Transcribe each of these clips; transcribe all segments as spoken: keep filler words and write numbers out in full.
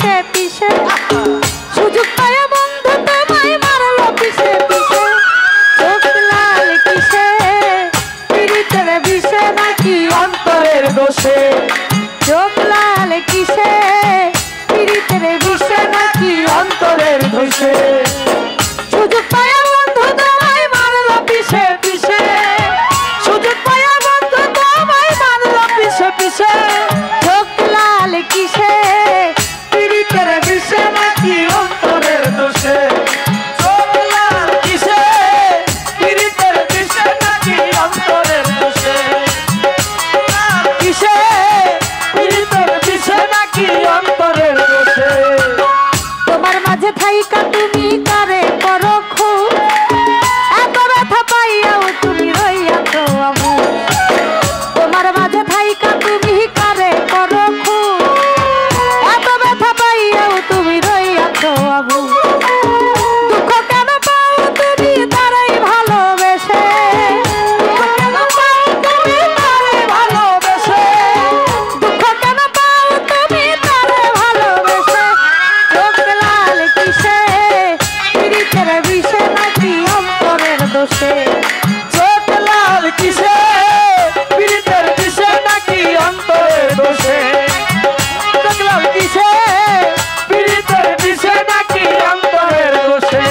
পিছে পিছে সুযোগ পায়া বন্ধু তোমায় মারলো পিছে পিছে চোখ লাল কিসে পিরিতের বিষে নাকি অন্তরের দোষে চোখ লাল কিসে পিরিতের বিষে নাকি অন্তরের দোষে সুযোগ পায়া বন্ধু তোমায় মারলো পিছে পিছে সুযোগ পায়া বন্ধু তোমায় মারলো পিছে পিছে চোখ লাল কিসে পিরিতের বিষে নাকি অন্তরের দোষে চোখ লাল কিসে পিরিতের বিষে নাকি অন্তরের দোষে কিসে পিরিতের বিষে নাকি অন্তরের দোষে তোমার মাঝে থাইকা তুমি কারে করো খুব এত ব্যথা পাইয়াও তুমি রইয়াছো আমু তোমার মাঝে থাইকা তুমি কারে করো খুব এত ব্যথা পাইয়াও তুমি রইয়াছো আমু দুঃখ কেন পাও তুমি তারাই ভালোবেসে দুঃখ কেন পাও তুমি তারে ভালোবেসে দুঃখ কেন পাও তুমি তারে ভালোবেসে চোখ লাল কিসে পিরিতের বিষে নাকি অন্তরের দোষে চোখ লাল কিসে পিরিতের বিষে নাকি অন্তরের দোষে চোখ লাল কিসে পিরিতের বিষে নাকি অন্তরের দোষে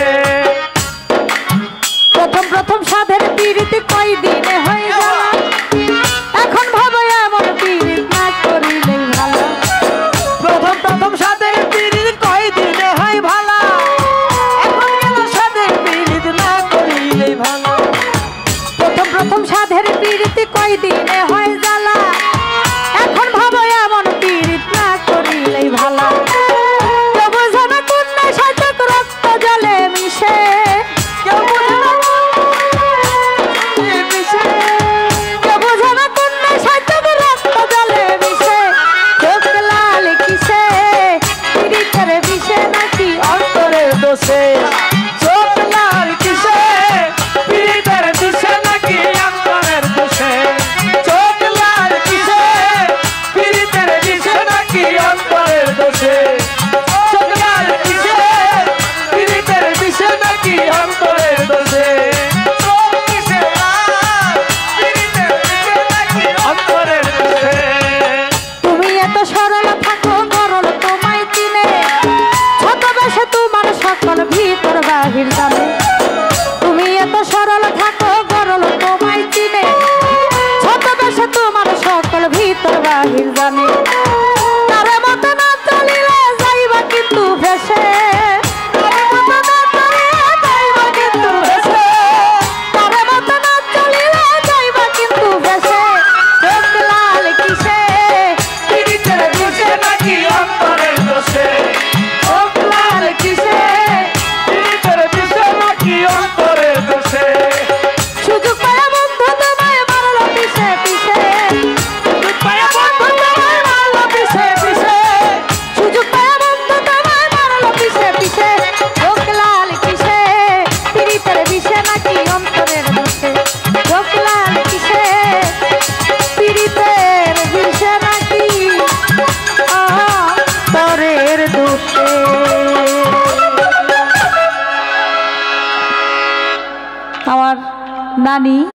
প্রথম প্রথম সাধের পিরিত কয় দিনে হয়ে গেল এখন ভাবো এমন পিরিত না করিলেই ভালো প্রথম প্রথম সাথে পিরিত কয় দিনে হয় ভালা এখন গেল সাথে পিরিত না করিলেই ভালো প্রথম প্রথম সাধের পিরিত কয় দিনে হয় জ্বালা এখন ভাবো এমন পিরিত না করিলেই ভালো কেউ বোঝে না কন্যা সাধক রক্ত জলে মিশে কেউ বোঝে না মিশে কেউ বোঝে না কন্যা সাধক রক্ত জলে মিশে চোখ লাল কিসে পিরিতের বিষে নাকি অন্তরের দোষে চোখ লাল কিসে পিরিতের বিষে নাকি অন্তরের দোষে চোখ লাল কিসে পিরিতের বিষে নাকি অন্তরের দোষে চোখ লাল কিসে পিরিতের বিষে নাকি অন্তরের দোষে চোখ কিসে লাল পিরিতের বিষে নাকি অন্তরের দোষে তুমি এত সরল থাকো গরল তোমায় চিনে ছোট বেশে তোমার সকল ভিতর বাহির জানে তুমি এত সরল থাকো গরল তোমায় চিনে ছোট বেশে তোমার সকল ভিতর বাহির জানে তারে মতো না চলিলে যাইবা কিন্তু ভেসে তারে মতো না চলিলে যাইবা কিন্তু ভেসে তারে মতো না চলিলে যাইবা কিন্তু ভেসে চোখ লাল কিসে পিরিতের বিষে নাকি অন্তরের দোষে চোখ লাল কিসে পিরিতের বিষে নাকি অন্তরের দোষে সুযোগ পায়া বন্ধু তোমায় মারলো পিছে পিছে সুযোগ পায়া বন্ধু তোমায় মারলো পিছে পিছে সুযোগ পায়া বন্ধু তোমায় মারলো পিছে পিছে চোখ লাল কিসে পিরিতের বিষে নাকি অন্তরের দোষে চোখ লাল কিসে পিরিতের বিষে নাকি অন্তরের দোষে। আমার নানি